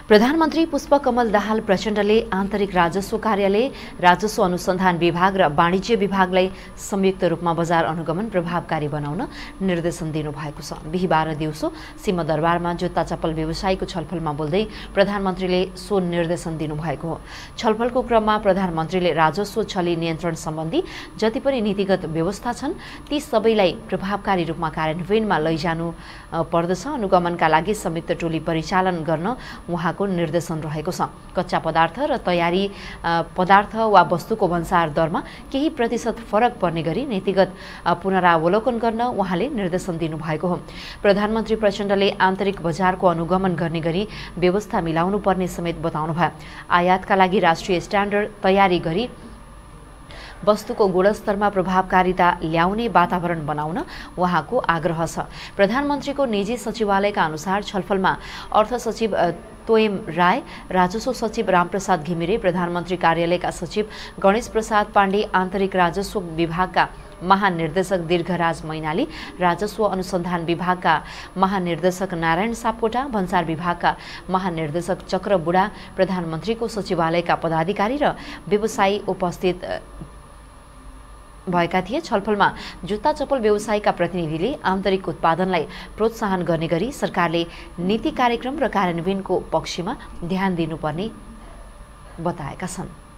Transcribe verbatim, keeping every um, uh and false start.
प्रधानमन्त्री पुष्पकमल दाहाल प्रचण्डले आन्तरिक राजस्व कार्यालय, राजस्व अनुसन्धान विभाग र वाणिज्य विभागलाई संयुक्त रूपमा बजार अनुगमन प्रभावकारी बनाउन निर्देशन दिनुभएको छ। बिहीबार दिउँसो सिंहदरबारमा जुत्ता चप्पल व्यवसायीको छलफलमा बोल्दै प्रधानमन्त्रीले सो निर्देशन दिनुभएको हो। छलफलको क्रममा प्रधानमन्त्रीले राजस्व छली नियन्त्रण सम्बन्धी जति पनि नीतिगत व्यवस्था छन् ती सबैलाई प्रभावकारी रूपमा कार्यान्वयनमा लैजानु पर्दछ। अनुगमनका लागि संयुक्त टोली परिचालन गर्न उहाँको निर्देशन रहेको छ। कच्चा पदार्थ र तयारी पदार्थ वा वस्तुको भन्सार दरमा केही प्रतिशत फरक पर्ने गरी नीतिगत पुनरावलोकन गर्न उहाँले निर्देशन दिनुभएको हो। प्रधानमन्त्री प्रचण्डले आन्तरिक बजारको अनुगमन गर्ने गरी व्यवस्था मिलाउनु पर्ने समेत बताउनुभयो। आयातका लागि राष्ट्रिय स्ट्यान्डर्ड तयारी गरी वस्तुको गुणस्तरमा प्रभावकारिता ल्याउने वातावरण बनाउन उहाँको आग्रह छ। प्रधानमन्त्रीको निजी सचिवालयका अनुसार छलफलमा अर्थ सचिव तोयम राय, राजस्व सचिव रामप्रसाद घिमिरे, प्रधानमन्त्री कार्यालयका सचिव गणेश प्रसाद पाण्डे, आन्तरिक राजस्व विभागका महानिर्देशक दीर्घराज मैनाली, राजस्व अनुसन्धान विभागका महानिर्देशक नारायण सापकोटा, भन्सार विभागका महानिर्देशक चक्र बुढा, प्रधानमन्त्रीको सचिवालयका पदाधिकारी र व्यवसायी उपस्थित भएका थिए। छलफलमा जुत्ता चप्पल व्यवसायीका प्रतिनिधिले आन्तरिक उत्पादनलाई प्रोत्साहन गर्ने गरी सरकारले नीति कार्यक्रम र कार्यान्वयनको पक्षमा ध्यान दिनुपर्ने बताएका छन्।